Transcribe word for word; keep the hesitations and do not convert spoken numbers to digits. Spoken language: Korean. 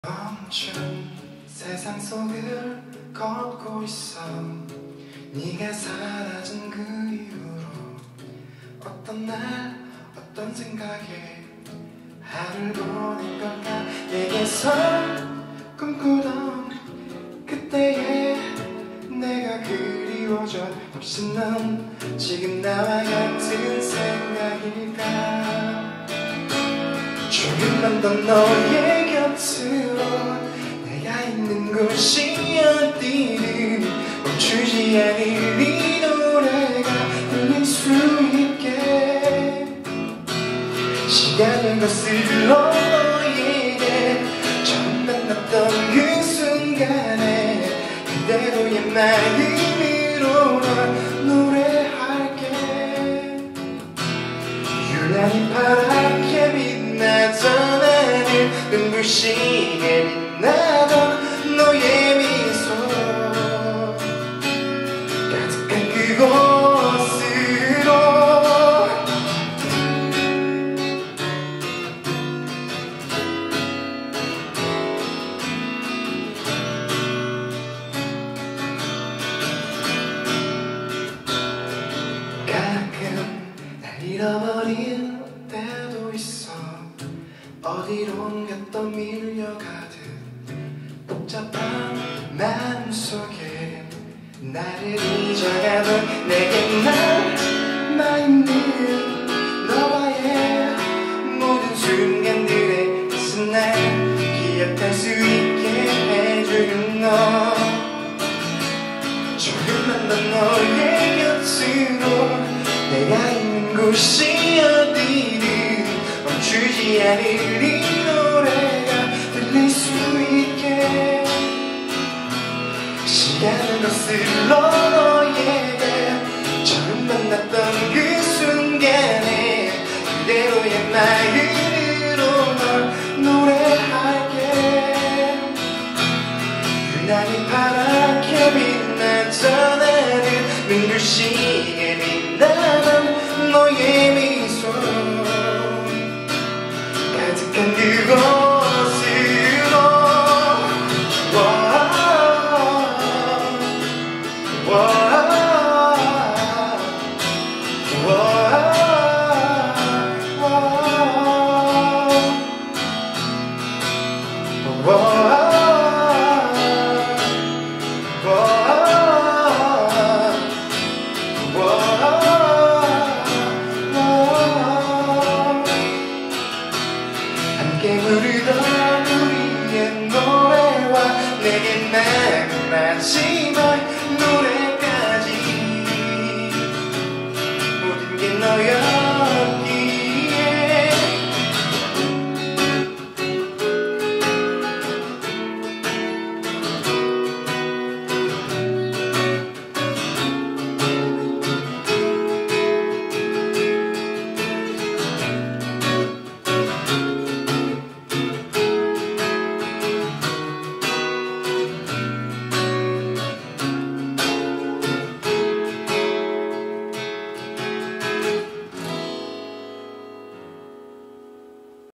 멈춘 세상 속을 걷고 있어. 네가 사라진 그 이후로 어떤 날 어떤 생각에 하루를 보낸 걸까. 내게서 꿈꾸던 그때의 내가 그리워져. 혹시 넌 지금 나와 같은 생각일까. 조금만 더 너의 곁으로 내가 있는 곳이 어디든 멈추지 않을 이 노래가 들릴 수 있게. 시간을 거슬러 너에게 처음 만났던 그 순간에 그대로의 마음으로 널 노래할게. 유난히 파랗게 빛나던 하늘, 눈부시게 빛나던 너의 미소, 가득한 그곳으로 가끔 날 잃어버릴 때도 있어. 어디론가 떠밀려가듯 복잡한 마음속에 나를 잊어가던 내게 남아있는 너와의 모든 순간들에 있은 날 기억할 수 있게 해주는 너. 조금만 더 너의 곁으로 내가 있는 곳이 어디든 멈추지 않을 이 노래가 들릴 수 있게. 시간을 거슬러 너에게 처음 만났던 그 순간에 그대로의 마음으로 널 노래할게. 유난히 파랗게 빛나던 하늘, 눈부시게 빛나던 너의 미소, 가득한 그곳으로 함께 부르던 우리의 노래와 내게 남은 마지막